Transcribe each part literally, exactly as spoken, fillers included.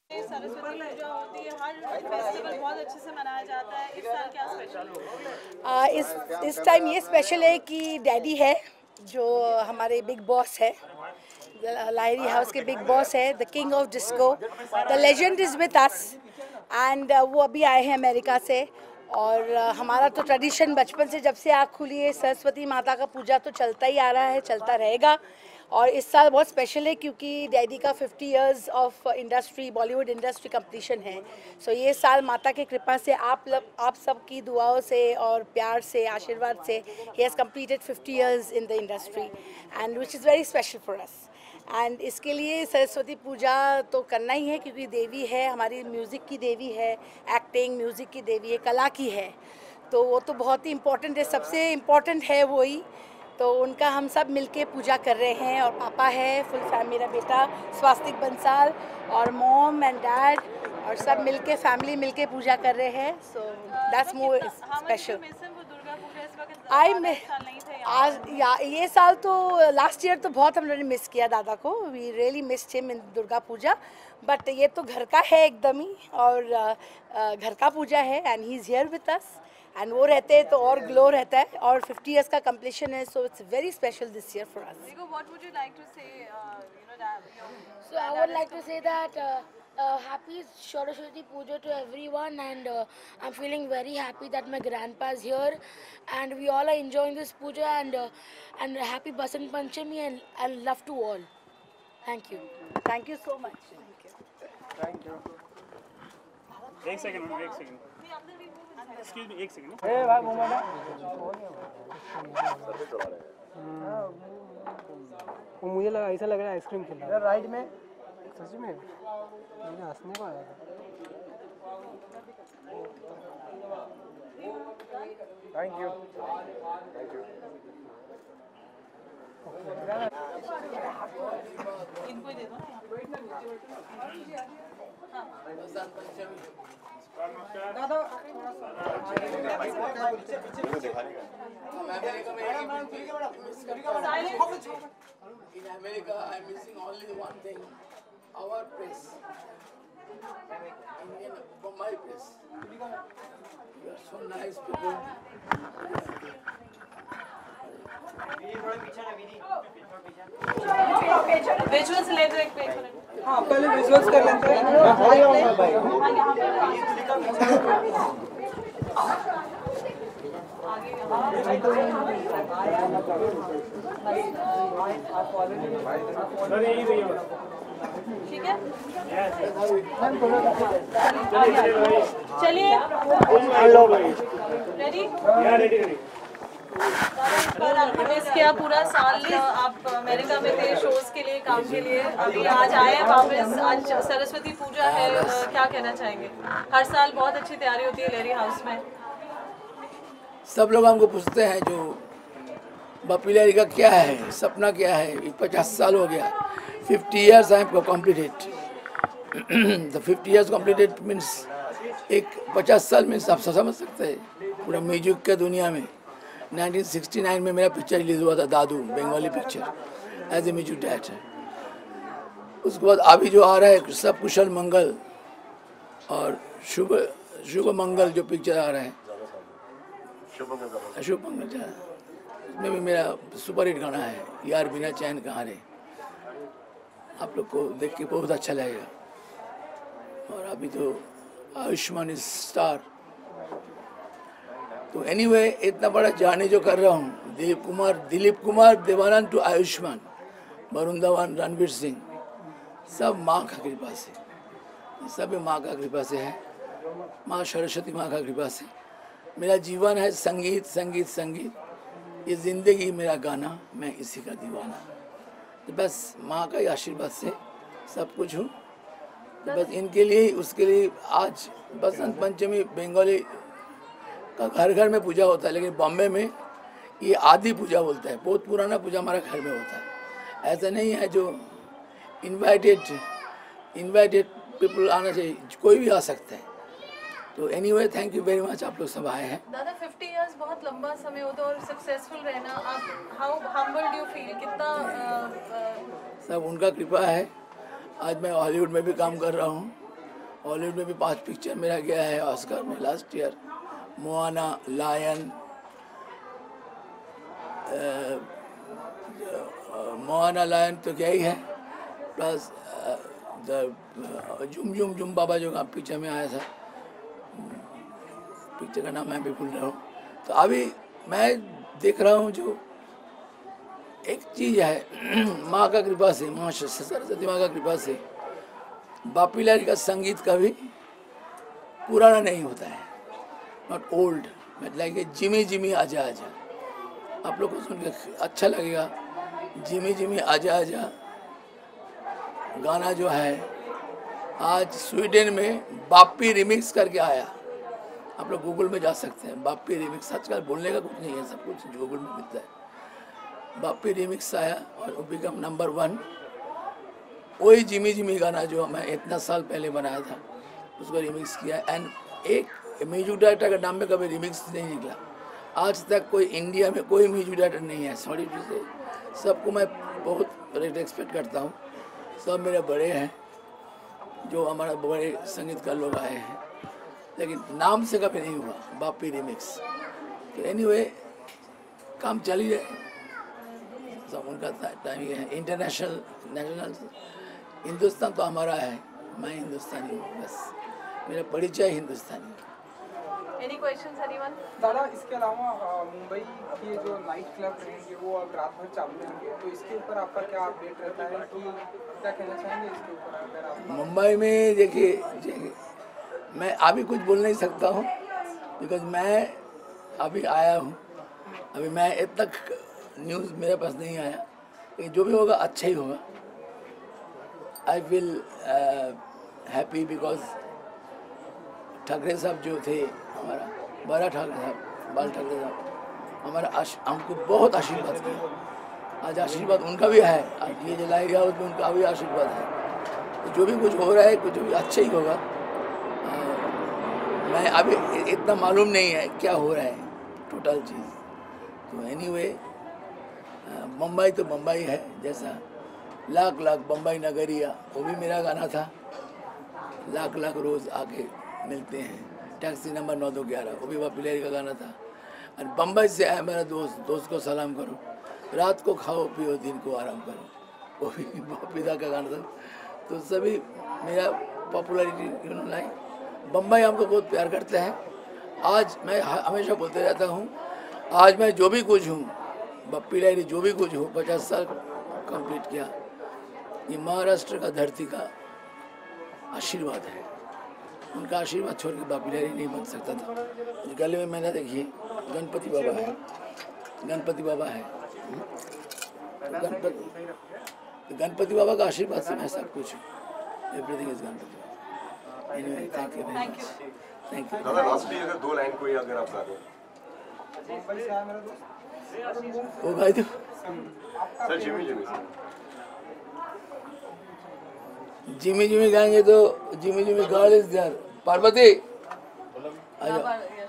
सरस्वती पूजा होती है, हर फेस्टिवल बहुत अच्छे से मनाया जाता है। इस साल क्या स्पेशल आ, इस इस टाइम ये स्पेशल है कि डैडी है जो हमारे बिग बॉस है, लाहिरी हाउस के बिग बॉस है, the king of disco, the legend is with us and वो अभी आए हैं अमेरिका से। और uh, हमारा तो ट्रेडिशन बचपन से जब से आँख खुली है सरस्वती माता का पूजा तो चलता ही आ रहा है, चलता रहेगा। और इस साल बहुत स्पेशल है क्योंकि डैडी का fifty years of industry, Bollywood industry completion है। सो so ये साल माता की कृपा से, आप लोग आप सब की दुआओं से और प्यार से, आशीर्वाद से, he has completed fifty years in the industry and which is very special for us. And इसके लिए सरस्वती पूजा तो करना ही है क्योंकि देवी है हमारी, म्यूज़िक की देवी है, एक्टिंग म्यूज़िक की देवी है, कला की है, तो वो तो बहुत ही इम्पोर्टेंट है, सबसे इम्पोर्टेंट है वही। तो उनका हम सब मिलके पूजा कर रहे हैं और पापा है, फुल फैमिली, मेरा बेटा स्वास्तिक बंसाल और मॉम एंड डैड और सब मिलके, फैमिली मिलके पूजा कर रहे हैं। So that's more special. आई में आज या ये साल तो, लास्ट ईयर तो बहुत हम लोगों ने मिस किया दादा को, we really missed him in Durga Puja, but ये तो घर का है एकदम ही, और घर का पूजा है and he is here with us and वो रहते हैं तो और ग्लो रहता है। और फिफ्टी इयर्स का कंप्लीशन है, so it's very special this year for us. What would you like to say? Uh, you know that. So I would like to say that uh, uh, happy Saraswati Puja to everyone, and uh, I'm feeling very happy that my grandpa is here, and we all are enjoying this puja, and uh, and happy Basant Panchami, and and love to all. Thank you. Thank you so much. Thank you. Thank you. एक second, एक second. Excuse me, एक second. ए भाई mobile वो मुझे लगा, ऐसा लग रहा है आइसक्रीम खिला रहा है राइड में, सच में मुझे हंसने को आया था। Thank you. इनको दे दो। दादा In America, I'm missing only one thing: our press. Indian, from my press. You are so nice people. Visuals ले दो एक पेज में। हाँ पहले विजुअल्स कर लेते हैं। ठीक है, चलिए रेडी। कल आपने मिस किया पूरा साल, आप अमेरिका में थे शोज के लिए, काम के लिए, अभी आज आए हैं वापस। आज सरस्वती पूजा है, क्या कहना चाहेंगे? हर साल बहुत अच्छी तैयारी होती है लाहिरी हाउस में। सब लोग हमको पूछते हैं जो बापी लाहिरी का क्या है, सपना क्या है। पचास साल हो गया, fifty years I have completed. The fifty years completed means एक पचास साल मीन्स आप समझ सकते हैं पूरा म्यूजिक के दुनिया में। नाइनटीन सिक्सटी नाइन में मेरा पिक्चर रिलीज हुआ था, दादू, Bengali picture, as a music director. उसके बाद अभी जो आ रहा है सब कुशल मंगल और शुभ शुभ मंगल जो पिक्चर आ रहा है, शुभ मंगल, उसमें भी मेरा सुपर हिट गाना है, यार बिना चैन कहाँ रे। आप लोग को देख के बहुत अच्छा लगेगा। और अभी तो आयुष्मान इज स्टार। तो एनीवे anyway, इतना बड़ा जाने जो कर रहा हूँ, दिलीप कुमार दिलीप कुमार देवानंद टू आयुष्मान, वरुण धवन, रणवीर सिंह, सब माँ का कृपा से, सब माँ का कृपा से है, माँ सरस्वती माँ का कृपा से। मेरा जीवन है संगीत संगीत संगीत, ये ज़िंदगी मेरा गाना, मैं इसी का दीवाना। तो बस माँ का आशीर्वाद से सब कुछ हूँ। तो बस इनके लिए, उसके लिए आज बसंत पंचमी बंगाली का घर घर में पूजा होता है, लेकिन बॉम्बे में ये आदि पूजा बोलता है, बहुत पुराना पूजा हमारा घर में होता है। ऐसा नहीं है जो इनवाइटेड इनवाइटेड पीपल आना चाहिए, कोई भी आ सकता है। तो anyway thank you very much, आप लोग सब आए हैं। दादा फिफ्टी इयर्स बहुत लंबा समय होता है और सक्सेसफुल रहना, आप how humble do you feel? कितना सब उनका कृपा है। आज मैं हॉलीवुड में भी काम कर रहा हूँ, हॉलीवुड में भी पांच पिक्चर मेरा गया है ऑस्कर में last year. Moana, Lion, Moana Lion तो क्या ही है, प्लस द जुम जुम जुम बाबा जो का पिक्चर में आया था, पिक्चर का नाम मैं भी भूल रहा हूँ। तो अभी मैं देख रहा हूँ जो एक चीज़ है माँ का कृपा से, माँ सरस्वती माँ का कृपा से बापी लहरी का संगीत कभी पुराना नहीं होता है, नॉट ओल्ड। मतलब जिमी जिमी आजा आजा, आप लोग को सुन के अच्छा लगेगा। जिमी जिमी आजा आजा गाना जो है आज स्वीडन में बापी रिमिक्स करके आया, आप लोग गूगल में जा सकते हैं। बापी रिमिक्स आजकल बोलने का कुछ नहीं है, सब कुछ गूगल में मिलता है। बापी रिमिक्स आया और वो बिकम नंबर वन। वही जिमी जिमी गाना जो मैं इतना साल पहले बनाया था उसको रिमिक्स किया। एंड एक म्यूजिक डायरेक्टर का नाम में कभी रिमिक्स नहीं निकला आज तक। कोई इंडिया में कोई म्यूजिक डायरेक्टर नहीं है। सॉरी टू से सबको मैं बहुत रिस्पेक्ट करता हूँ, सब मेरे बड़े हैं जो हमारा बड़े संगीतकार लोग आए हैं, लेकिन नाम से कभी नहीं हुआ बापी रिमिक्स। तो एनीवे काम चल ही रहे, सब उनका टाइम ये है। इंटरनेशनल नेशनल हिंदुस्तान तो हमारा है, मैं हिंदुस्तानी हूँ, बस मेरा परिचय हिंदुस्तानी। Any questions, anyone? दादा, इसके अलावा अ, मुंबई के जो नाइट क्लब रहेंगे वो अब रात भर चालू रहेंगे, तो इसके ऊपर आपका क्या अपडेट रहता है कि क्या कहना चाहेंगे इसके ऊपर अगर आप? मुंबई में देखिए, देखिए मैं अभी कुछ बोल नहीं सकता हूँ बिकॉज मैं अभी आया हूँ, अभी मैं इतना न्यूज़ मेरे पास नहीं आया, लेकिन जो भी होगा अच्छा ही होगा। I feel happy because Thackeray साहब जो थे हमारा बाला ठाकरे साहब बाल ठाकरे साहब हमारा आश, हमको बहुत आशीर्वाद किया। आज आशीर्वाद उनका भी है, आज ये जो लाइट हाउस में उनका भी आशीर्वाद है। तो जो भी कुछ हो रहा है कुछ भी अच्छा ही होगा। आ, मैं अभी इतना मालूम नहीं है क्या हो रहा है टोटल चीज़। तो एनीवे मुंबई तो मुंबई है, जैसा लाख लाख बम्बई नगरिया वो भी मेरा गाना था। लाख लाख रोज़ आके मिलते हैं, टैक्सी नंबर नौ दो ग्यारह वो भी बापी लहरी का गाना था। और बम्बई से आया मेरा दोस्त, दोस्त को सलाम करो, रात को खाओ पियो दिन को आराम करो, वो भी बापी दा का गाना था। तो सभी मेरा popularity you know like Bombay हमको बहुत प्यार करते हैं। आज मैं हमेशा बोलते रहता हूँ, आज मैं जो भी कुछ हूँ, बापी लहरी जो भी कुछ हूँ, पचास साल कंप्लीट किया, ये महाराष्ट्र का धरती का आशीर्वाद है। उनका आशीर्वाद छोड़ के बापी लहरी नहीं बन सकता था। गले में मैंने देखिए गणपति बाबा है, गणपति बाबा है, गणपति गणपति बाबा का आशीर्वाद से मैं सब कुछ हूँ। Everything is Ganpati. Anyway thank you very much, thank you. दादा लास्टली अगर दो लाइन कोई अगर आप गा दो। वो गाई दो sir. Jimmy Jimmy Jimmy Jimmy गाएंगे तो Jimmy Jimmy girl is there. Parvati आ जाओ।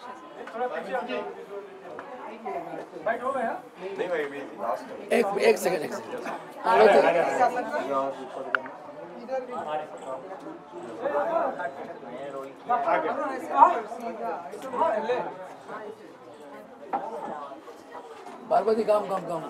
नहीं भाई भी लास्ट एक एक सेकंड एक सेकंड पार्वती पार्वती काम काम काम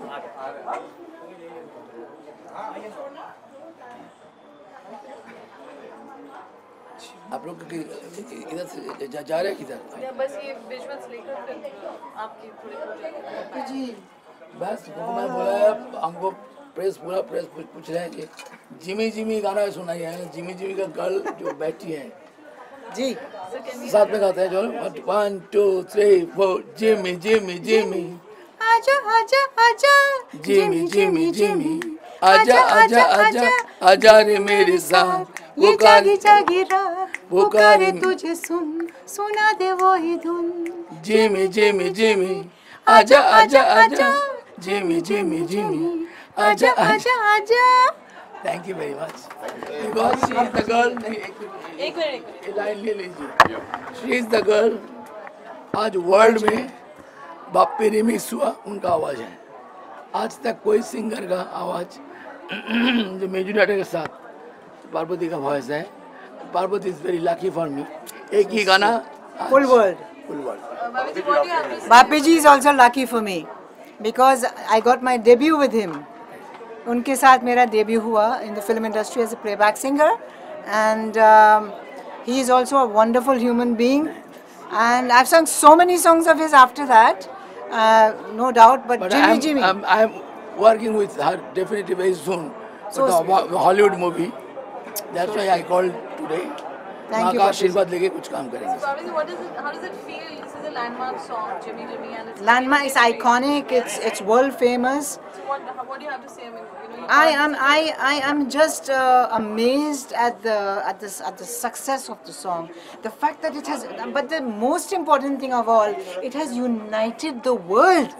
आप लोग इधर से जा, जा रहे हैं किधर? या बस ये विजुअल्स लेकर फिर आपकी थोड़ी जी बस तो मैं बोला है, हमको प्रेस पूरा प्रेस पूछ पूछ रहे हैं कि जिमी जिमी गाना सुनाइए है। जिमी जिमी का गर्ल जो बैठी है जी साथ में गाते हैं, चलो one two three four. Jimmy Jimmy Jimmy आजा आजा आजा जिमी जिमी जिमी आजा आजा आजा आजा रे मेरे साथ। ये जागी जागी रात पुकारे तुझे सुन, सुना दे वो ही धुन। जिमी जिमी जिमी आजा आजा आजा जिमी जिमी जिमी आजा आजा आजा। Thank you very much. Because she is the girl. नहीं एक मिनट एक लाइन ले लीजिए। She is the girl. आज वर्ल्ड में बापी रिमिक्स हुआ, उनका आवाज़ है। आज तक कोई सिंगर का आवाज़ जो म्यूजिक डायरेक्टर के साथ पार्वती का वॉइस है, Parvati is very lucky for me. एक ही गाना Full world. full world. Uh, Bapiji, what do you have to say? Bapiji is also lucky for me because I got my debut with him. उनके साथ मेरा debut हुआ in the film industry as a playback singer, and um, he is also a wonderful human being. And I've sung so many songs of his after that, uh, no doubt. But, But Jimmy I'm, Jimmy, I'm, I'm working with her definitely very soon So for the Ho- Hollywood movie. That's why I called today. Thank माँ you, का Bapiji. आशीर्वाद लेके कुछ काम करेंगे. Bapiji, what is it, how does it feel? This is a landmark song, Jimmy Jimmy, and it's Landmark is iconic. It's it's world famous. So what, what do you have to say? I mean, you know, you I can't- am I, I am just uh, amazed at the at this at the success of the song. The fact that it has, but the most important thing of all, it has united the world.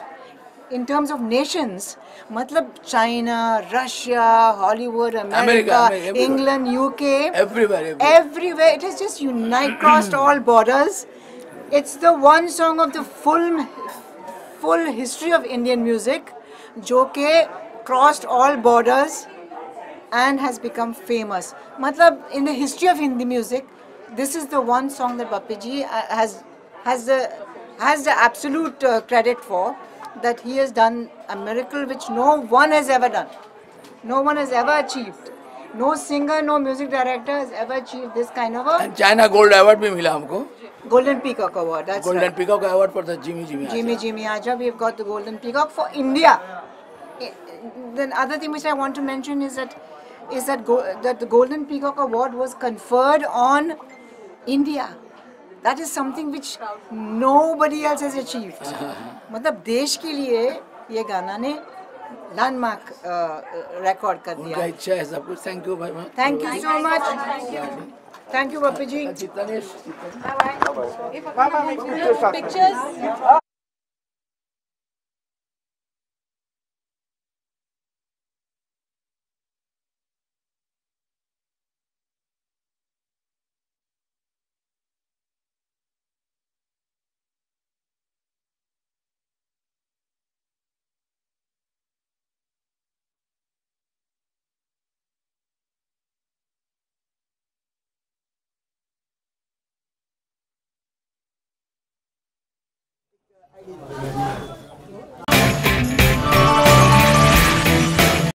In terms of nations, matlab China, Russia, Hollywood, America, America, America, everywhere. England, U K, Everywhere, everywhere. everywhere. It has just united, crossed all borders. It's the one song of the full full history of Indian music, जो के crossed all borders and has become famous. Matlab, in the history of Hindi music, this is the one song that Bapiji has has the has the absolute uh, credit for, that he has done a miracle which no one has ever done. No one has ever achieved. No singer, no music director has ever achieved this kind of a And China Gold Award भी मिला हमको. Golden Peacock Award. That's Golden right. Peacock Award for the Jimmy Jimmy. Jimmy Jimmy Aja, we've got the Golden Peacock for India. I- The other thing which I want to mention is that is that go, that the Golden Peacock Award was conferred on India. That is something which nobody else has achieved. मतलब देश के लिए ये गाना ने landmark record कर उनका दिया. इच्छा है सब कुछ. Thank you very much. Thank you so much. Thank you, Bapiji. Chitanesh. Pictures.